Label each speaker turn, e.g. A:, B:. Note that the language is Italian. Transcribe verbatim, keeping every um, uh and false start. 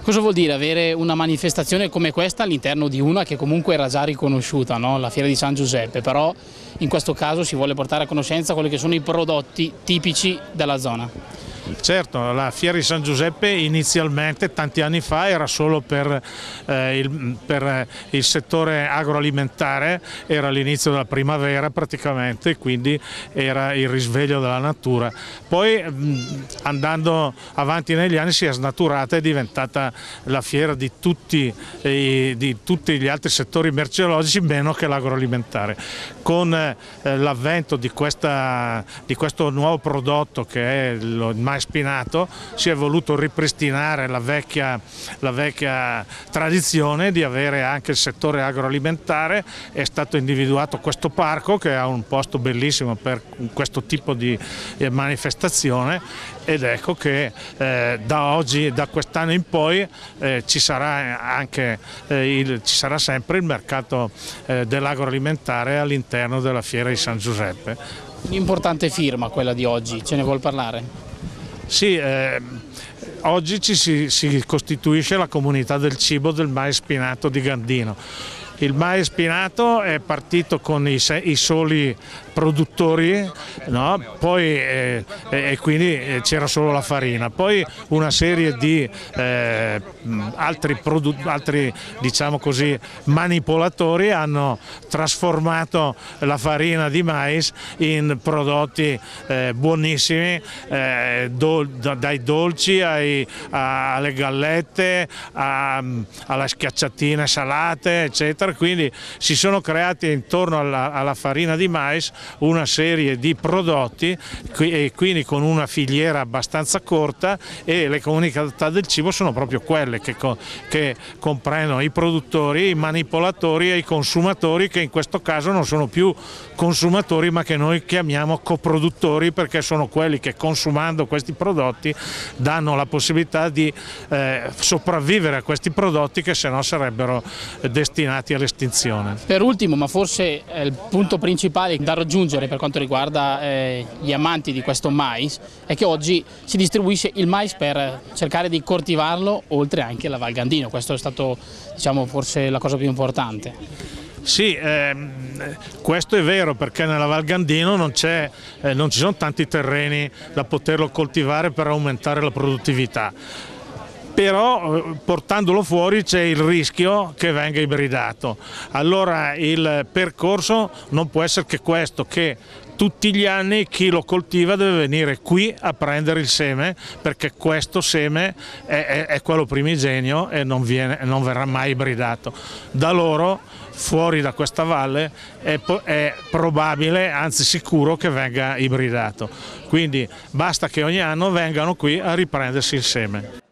A: Cosa vuol dire avere una manifestazione come questa all'interno di una che comunque era già riconosciuta, no? La Fiera di San Giuseppe, però in questo caso si vuole portare a conoscenza quelli che sono i prodotti tipici della zona.
B: Certo, la Fiera di San Giuseppe inizialmente, tanti anni fa, era solo per, eh, il, per il settore agroalimentare, era l'inizio della primavera praticamente, quindi era il risveglio della natura. Poi andando avanti negli anni si è snaturata e è diventata la fiera di tutti, eh, di tutti gli altri settori merceologici meno che l'agroalimentare. Con eh, l'avvento di, di questo nuovo prodotto che è il mais spinato si è voluto ripristinare la vecchia, la vecchia tradizione di avere anche il settore agroalimentare. È stato individuato questo parco che ha un posto bellissimo per questo tipo di manifestazione ed ecco che eh, da oggi, da quest'anno in poi eh, ci sarà anche eh, il, ci sarà sempre il mercato eh, dell'agroalimentare all'interno della Fiera di San Giuseppe.
A: Un'importante firma quella di oggi, ce ne vuol parlare?
B: Sì, eh, oggi ci si, si costituisce la comunità del cibo del mais spinato di Gandino. Il mais spinato è partito con i, i soli produttori, no? Poi, eh, e quindi c'era solo la farina, poi una serie di eh, altri, altri diciamo così, manipolatori hanno trasformato la farina di mais in prodotti eh, buonissimi, eh, do, dai dolci ai, a, alle gallette, a, alle schiacciatine salate, eccetera. Quindi si sono creati intorno alla, alla farina di mais una serie di prodotti e quindi con una filiera abbastanza corta, e le comunità del cibo sono proprio quelle che, che comprendono i produttori, i manipolatori e i consumatori, che in questo caso non sono più consumatori ma che noi chiamiamo coproduttori, perché sono quelli che, consumando questi prodotti, danno la possibilità di eh, sopravvivere a questi prodotti che se no sarebbero destinati all'estinzione.
A: Per ultimo, ma forse è il punto principale da raggiungere per quanto riguarda eh, gli amanti di questo mais, è che oggi si distribuisce il mais per cercare di coltivarlo oltre anche la Val Gandino. Questo è stato, diciamo, forse la cosa più importante.
B: Sì, ehm, questo è vero, perché nella Val Gandino non, eh, non ci sono tanti terreni da poterlo coltivare per aumentare la produttività. Però portandolo fuori c'è il rischio che venga ibridato. Allora il percorso non può essere che questo, che tutti gli anni chi lo coltiva deve venire qui a prendere il seme, perché questo seme è, è, è quello primigenio e non, viene, non verrà mai ibridato. Da loro, fuori da questa valle, è, è probabile, anzi sicuro, che venga ibridato. Quindi basta che ogni anno vengano qui a riprendersi il seme.